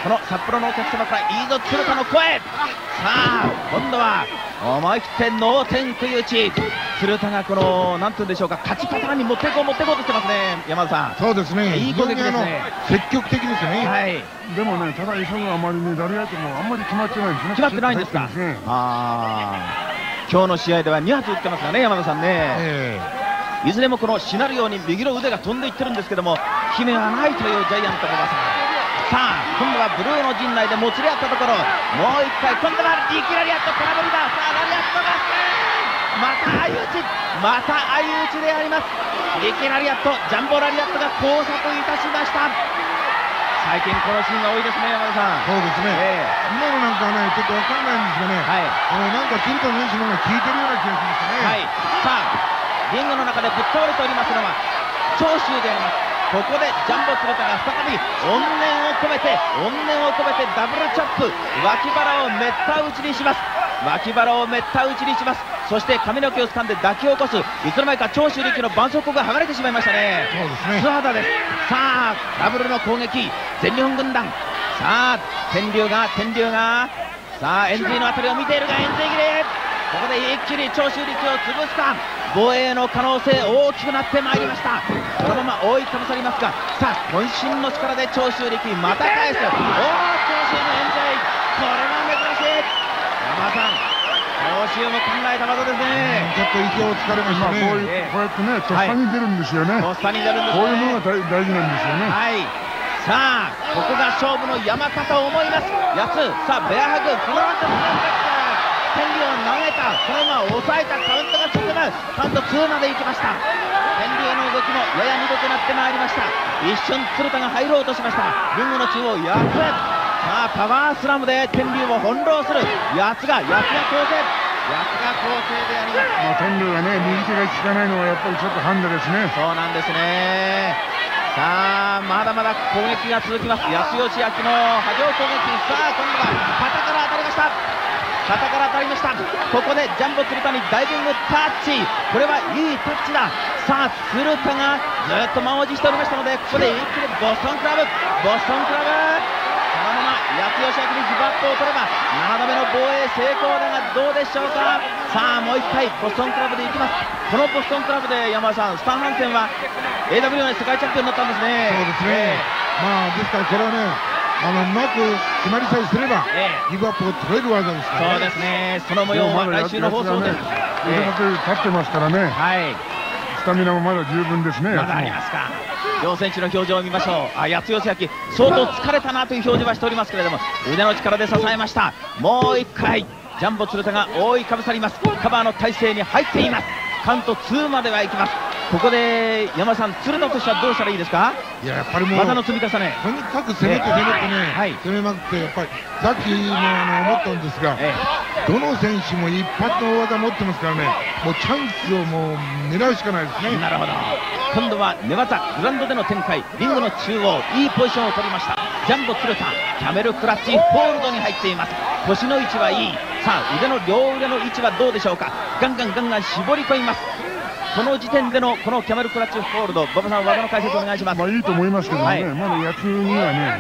この札幌のお客様からいいぞ鶴田の声。さあ今度は思い切って脳天食い打ち。鶴田がこのなんていうんでしょうか、勝ちパターンに持っていこうとしてますね、山田さん。 そうですね、 いい攻撃ですね。 積極的ですね。 はい。 でもね、ただ磯があまりね、誰やってもあんまり決まってないんですね。 決まってないんですか。今日の試合では2発打ってますからね、山田さんね。いずれもこのしなるように右の腕が飛んでいってるんですけども、決めはないというジャイアント馬場さん。さあ今度はブルーの陣内でもつれ合ったところ、もう一回今度はいきなりやっと空振りだ。さあラリアットがまた相打ち、また相打ちであります。いきなりやっとジャンボラリアットが交錯いたしました。最近このシーンが多いですね、山田さん。 そうですね、今のなんかはね、ちょっと分かんないんですがね、なんか鶴田選手の方が効いてるような気がしますね。 さあリングの中でぶっ倒れておりますのは長州であります。ここでジャンボ鶴田が再び怨念を込めてダブルチャップ、脇腹をめった打ちにします。脇腹をめった打ちにします。そして髪の毛を掴んで抱き起こす。いつの間にか長州力の絆創膏が剥がれてしまいましたね。 そうですね、 素肌です。さあダブルの攻撃、全日本軍団。さあ天竜がさあ円髄のあたりを見ているが円髄切れ。ここで一気に長州力を潰すか。防衛の可能性大きくなってまいりました。このまま覆いかぶさりますが、さあ渾身の力で長州力また返す。長州の円髄、これが珍しい。山田さん、長州も考えた技ですね。 ちょっと意表をつかれましたね。 こうやってね、とっさに出るんですよね。 とっさに出るんですね。 こういうのが大事なんですよね。 さあここが勝負の山かと思います。やつ、さあベアハグ、この後天竜を投げた、そのまま抑えた、カウントが進む。カウント2まで行きました。天竜の動きもやや鈍くなってまいりました。一瞬鶴田が入ろうとしました。リングの中央やつ、さあパワースラムで天竜を翻弄する。やつが構成であります。 天竜がね、右手が効かないのはやっぱりちょっとハンデですね。 そうなんですね。さあまだまだ攻撃が続きます。安吉明の波状攻撃。さあ今度は肩から当たりました。ここでジャンボ鶴田にダイビングタッチ。これはいいタッチだ。さあ鶴田がずっと満を持しておりましたので、ここで一気にボストンクラブ。そのまま安吉明にギブアップを取れば7度目の防衛成功だがどうでしょうか。さあもう一回ボストンクラブでいきます。このボストンクラブで山田さん、スタンハンセンは AWA の世界チャンピオンになったんですね。 そうですね、ですからこれはね、うまく決まりさえすれば、ギブアップを取れる技ですからね。 そうですね、その模様は来週の放送で。 腕だけ立ってますからね、スタミナもまだ十分ですね。 まだありますか。両選手の表情を見ましょう。八代明、相当疲れたなという表示はしておりますけれども、腕の力で支えました。もう一回ジャンボ鶴田が覆いかぶさります。カバーの体勢に入っています。カウント2まではいきます。ここで山さん、鶴田としてはどうしたらいいですか。 やっぱりもう技の積み重ね、 とにかく攻めて攻めまくって、やっぱりさっきも思ったんですが、どの選手も一発の技持ってますからね、もうチャンスをもう狙うしかないですね。 なるほど。今度は寝技グラウンドでの展開、リングの中央いいポジションを取りました。ジャンボ鶴田、キャメルクラッチホールドに入っています。腰の位置はいい。さあ両腕の位置はどうでしょうか。ガンガン絞り込みます。この時点でのこのキャメルクラッチホールド、馬場さん技の解説お願いします。 いいと思いますけどね、まだ野球にはね、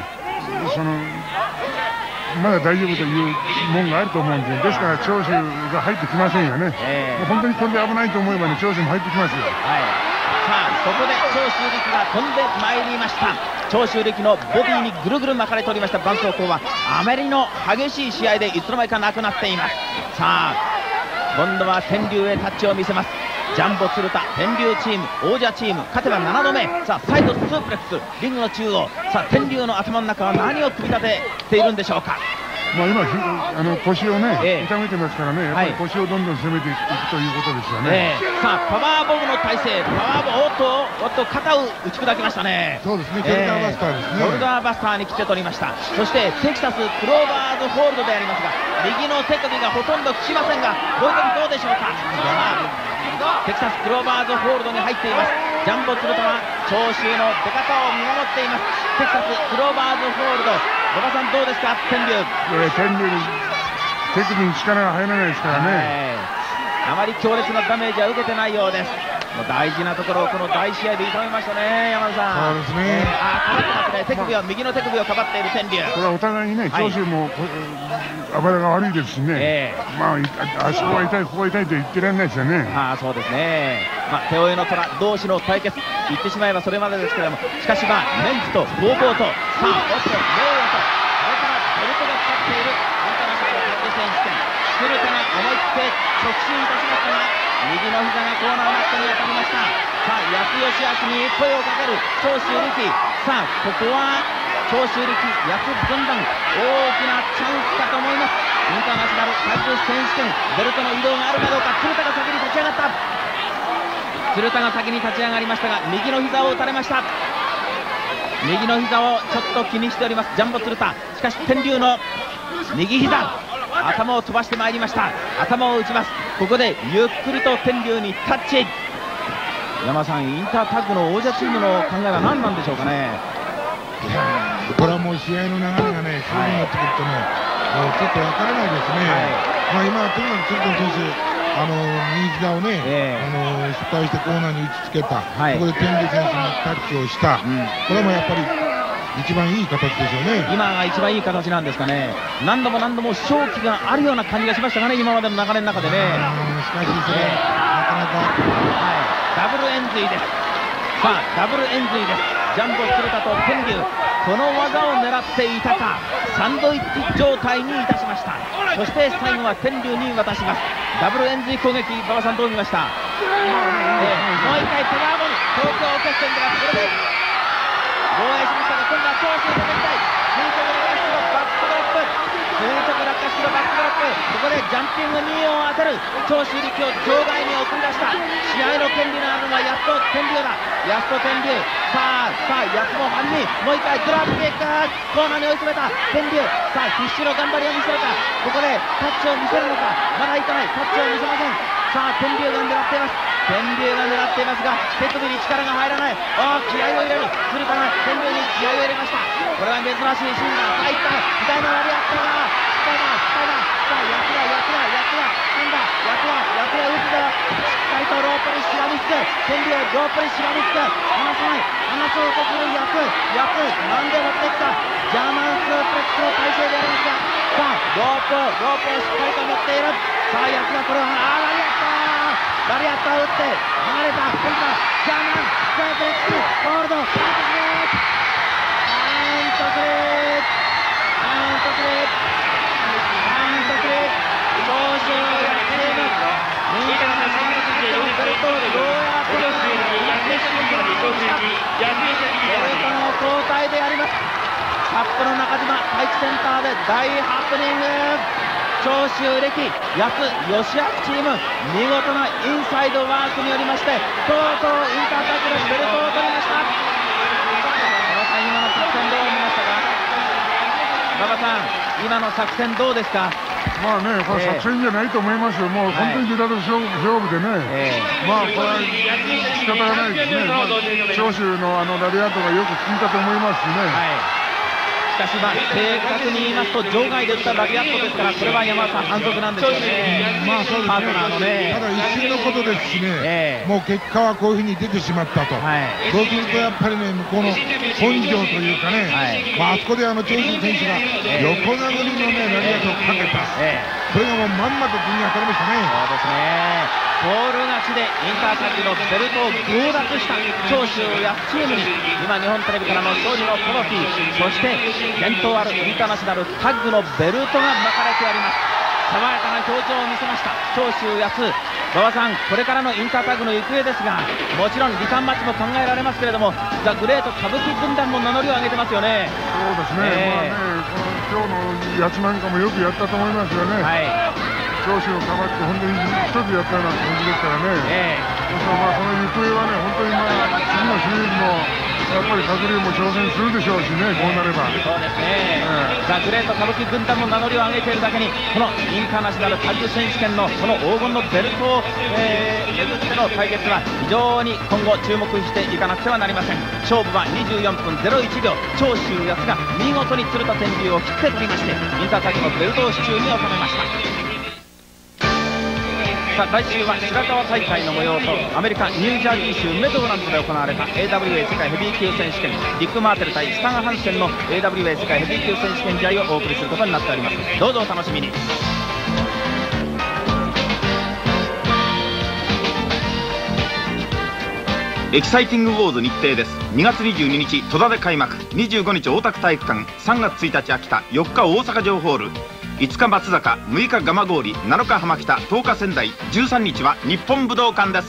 まだ大丈夫というもんがあると思うんで、ですから長州が入ってきませんよね。本当に飛んで危ないと思えばね、長州も入ってきますよ。 さあここで長州力が飛んでまいりました。長州力のボディにぐるぐる巻かれておりました絆創膏はあまりの激しい試合でいつの間にかなくなっています。さあ今度は天竜へタッチを見せます。ジャンボ鶴田、天竜チーム、王者チーム、勝てば7度目。さあサイドスープレックス、リングの中央。さあ天竜の頭の中は何を組み立てているんでしょうか。 今腰をね、痛めてますからね、やっぱり腰をどんどん攻めていくということですよね。 さあパワーボムの体勢、パワーボム、おっと肩を打ち砕きましたね。 そうですね、ショルダーバスターですね。 ショルダーバスターに切って取りました。そしてテキサスクローバーズホールドでありますが、右の手首がほとんど効きませんが、こういう時どうでしょうか。テキサスクローバーズホールドに入っています。ジャンボ鶴田は長州の出方を見守っています。テキサスクローバーズホールド、馬場さんどうですか。天竜、 天竜に手首に力が入らないですからね。 あまり強烈なダメージは受けてないようです。 大事なところをこの大試合で痛めましたね、山田さん。 そうですね。 かばってますね。手首は右の手首をかばっている天竜。 これはお互いにね、長州も暴れが悪いですしね、まあ足こは痛い、ここは痛いと言ってられないですよね。 そうですね。手負いの虎同士の対決、言ってしまえばそれまでですけれども、しかしメンツとゴーゴーと、さあ、おっと、名誉と、それからベルトがかかっているインターナショナルタッグ選手権。鶴田が思い切って直進いたしましたが、右の膝がコーナーマットに当たりました。さあ、安義明に声をかける長州力。さあ、ここは長州力、安軍団、大きなチャンスかと思います。インターナショナルタッグ選手権、ベルトの移動があるかどうか。鶴田が先に立ち上がった。鶴田が先に立ち上がりましたが、右の膝を打たれました。右の膝をちょっと気にしておりますジャンボ鶴田。しかし天竜の右膝、頭を飛ばしてまいりました。頭を打ちます。ここでゆっくりと天竜にタッチ。山さん、インタータッグの王者チームの考えは何なんでしょうかね。 これはもう試合の流れがね、そういうふうになってくるとね、ちょっとわからないですね。今とにかく鶴田選手、右膝をね、失敗してコーナーに打ちつけた、ここで天竜選手にタッチをした、これもやっぱり一番いい形でしょうね。今が一番いい形なんですかね。何度も勝機があるような感じがしましたかね、今までの流れの中でね。しかしそれ、なかなか、ダブル円髄です。さあ、ダブル円髄です。ジャンボ鶴田と天竜、この技を狙っていたか、サンドイッチ状態にいたしました。そして最後は天竜に渡します。ダブル円髄攻撃、馬場さんどう見ました？もう一回ペガーボン、東京決戦ではこれで防衛しましたが、今度は長州の展開、垂直落下式のバックドロップ、垂直落下式のバックドロップ、ここでジャンピング2を当てる長州力を場外に送り出した。試合の権利のあるのはやっと天竜だ。やっと天竜。さあ、やつも犯人、もう一回ドラップキック、コーナーに追い詰めた天竜。さあ、必死の頑張りを見せるか、ここでタッチを見せるのか、まだいかない、タッチを見せません。さあ、天竜が狙っています。天竜が狙っていますが、手首に力が入らない。気合を入れる。鶴田が天竜に気合を入れました。これは珍しいシーンだ。さあ、いった。左の割り合ったが、失敗だ。さあ、やつだ。なんだ、やつは打つぞ。しっかりとロープにしがみつく。天竜をロープにしがみつく。離さない。離そうとするやつ。なんで持ってきた。ジャーマンスープレックスの体勢でありますが、さあ、ロープをしっかりと持っている。さあ、やつがこれを、ラリアッターを打って離れた。今度はジャーマンスープレックスホールド、カウントスリー長州がチーム右からの3月でベルトをどうやってベルトの交代であります。札幌中島第一センターで大ハプニング。長州力、安義明チーム、見事なインサイドワークによりまして、とうとうインタータッグでベルトを取りました。馬場さん、今の作戦どう見ましたか？馬場さん、今の作戦どうですか？ まあね、これ作戦じゃないと思いますよ。もう本当に出たと勝負でね、まあこれは仕方がないですね。長州のラリアートがよく効いたと思いますしね。 しかし正確に言いますと場外で打ったラリアットですから、これは山田さん反則なんですよね。 まあそうですね。パートナーのね。ただ一瞬のことですしね、もう結果はこういうふうに出てしまったと。そうするとやっぱりね、向こうの根性というかね、あそこで長州選手が横殴りのね、ラリアットをかけた。それがもうまんまと首に当たりましたね。 そうですね。ボール勝ちでインタータッグのベルトを強奪した長州安チームに、今日本テレビからの勝利のトロフィー、そして伝統あるインターナショナルタッグのベルトが巻かれてあります。爽やかな表情を見せました長州安。馬場さん、これからのインタータッグの行方ですが、もちろんリターンマッチも考えられますけれども、ザ・グレート歌舞伎軍団も名乗りを上げてますよね。 そうですね、今日のやつなんかもよくやったと思いますよね。長州をかばって本当に一つやったような感じですからね。その行方はね、本当に次のシリーズもやっぱり鶴竜も挑戦するでしょうしね、こうなれば。 そうですね。ザ・グレート歌舞伎軍団も名乗りを上げているだけに、このインターナショナルタッグ選手権のこの黄金のベルトを巡っての対決は非常に今後注目していかなくてはなりません。勝負は24分01秒、長州安が見事に鶴田天竜を切って取りまして、インタータッグのベルトを手中に収めました。ささあ来週は白川大会の模様とアメリカニュージャージー州メドーランドで行われた AWA 世界ヘビー級選手権ディック・マーテル対スタン・ハンセンの AWA 世界ヘビー級選手権試合をお送りすることになっております。どうぞお楽しみに。エキサイティングウォーズ日程です。2月22日戸田で開幕、25日大田区体育館、3月1日秋田、4日大阪城ホール、5日松坂、6日蒲郡、7日浜北、10日仙台、13日は日本武道館です。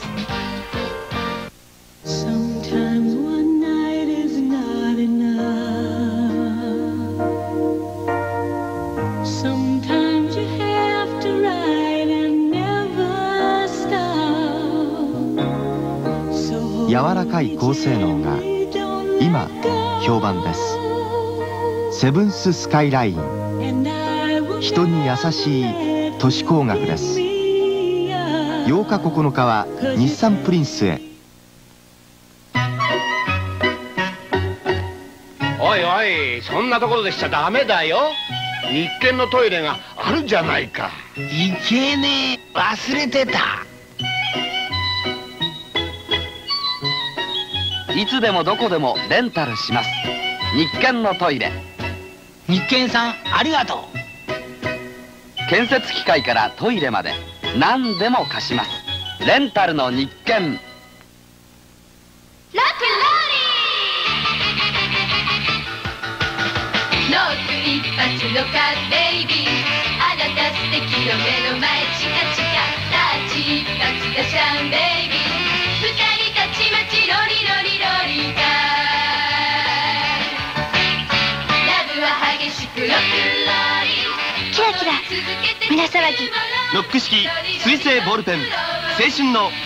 柔らかい高性能が今評判です。セブンススカイライン、人に優しい都市工学です。8日9日は日産プリンスへ。 おいおい、そんなところでしちゃダメだよ。日券のトイレがあるじゃないか。 いけねえ、忘れてた。いつでもどこでもレンタルします。日券のトイレ。日券さんありがとう。建設機械からトイレまで何でも貸します。レンタルの日券。 ロックンローリーノーク一発のカーベイビー、あなた素敵よ目の前チカチカ、タッチ一発がシャンベイビー、二人たちまちロリロリロリか、ラブは激しくロックンローリー、キラキラ胸騒ぎ、 ロック式水性ボールペン、青春の